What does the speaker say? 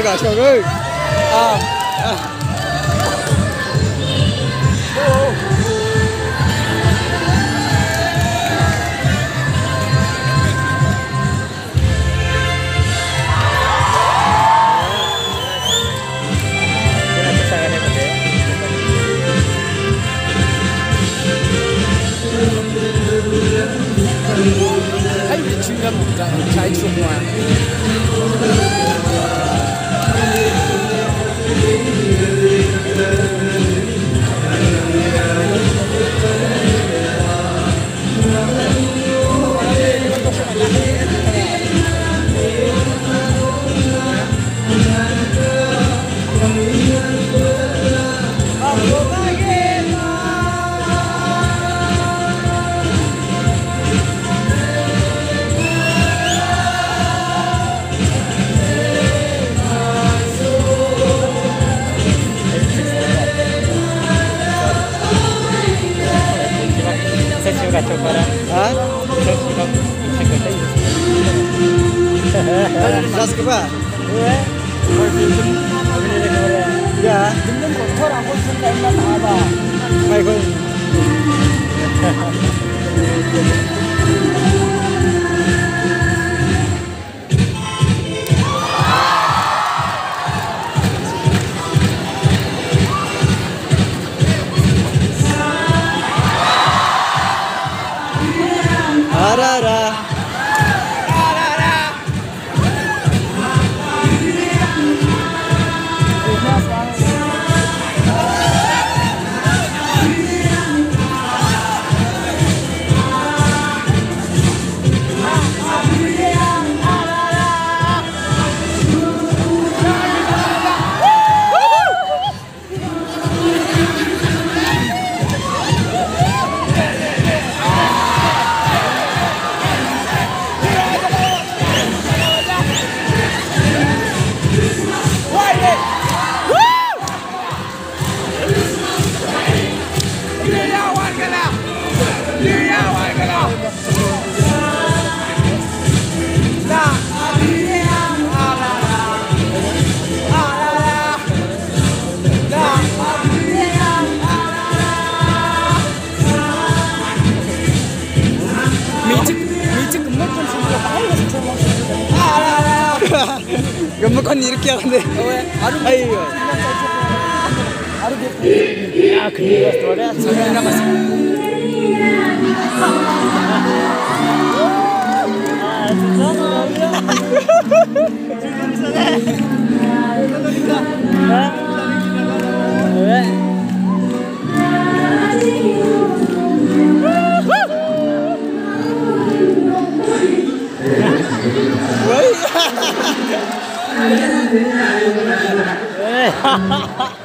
cả chồng ơi. Hay bị truy lâm trái chuồng ngoài. Kacau parah. Hah? Saya suka Jas ke ba? Iya. Ya. Dengan kotor aku suka enak apa? Mai ko. Arara. Gemukkan 이렇게 하는데. 아이고. Ya, kedua suara Sampai napas. Woi.